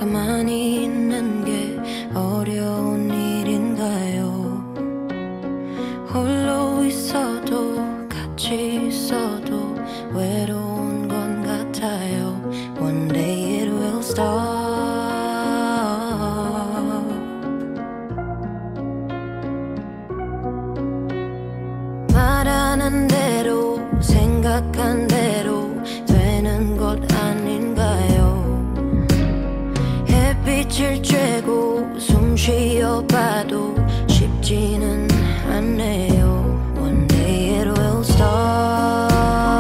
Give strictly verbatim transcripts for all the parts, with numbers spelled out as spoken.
가만히 있는 게 어려운 일인가요? 홀로 있어도 같이 있어도 외로운 건 같아요. One day it will stop. 말하는 대로 생각한 대로 되는 것 아닌가요? 햇빛을 쬐고 숨 쉬어봐도 쉽지는 않네요. One day it will stop.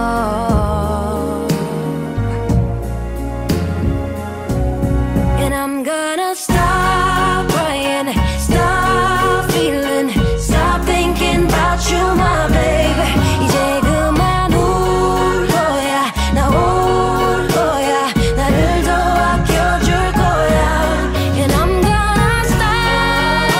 And I'm gonna stop crying, stop feeling, stop thinking about you, my baby. 이제 그만 울 거야, 나 올 거야, 나를 더 아껴줄 거야. And I'm gonna stop.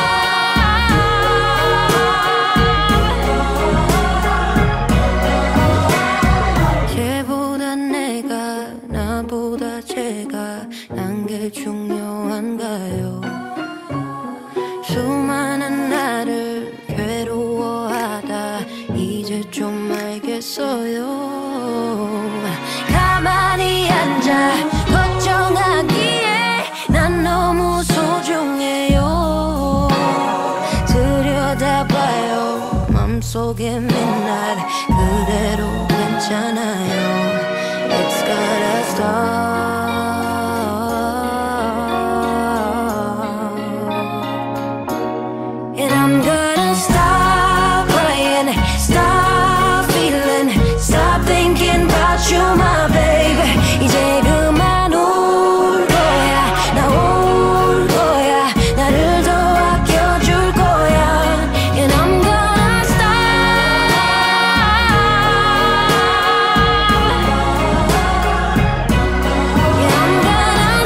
걔보다 내가, 나보다 제가 난 게 중요한가요? 수많은 나를 괴로워하다 이제 좀 알겠어요. 가만히 앉아 걱정하기에 난 너무 소중해요. 들여다봐요 맘속에 맨날 그대로 괜찮아요. It's gotta stop. And I'm gonna stop crying, stop feeling, stop thinking about you, my baby. 이제 그만 울 거야, 나 올 거야, 나를 더 아껴줄 거야. And I'm gonna stop. Yeah, I'm gonna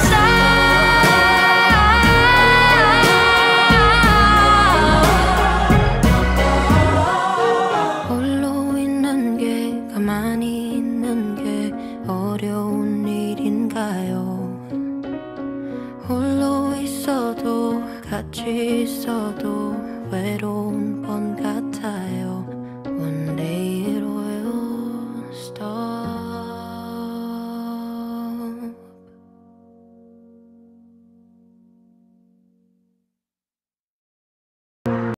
stop. 홀로 있는 게 가만히 있는 게 어려운 일인가요? 홀로 있어도 같이 있어도 외로운 건 같아요.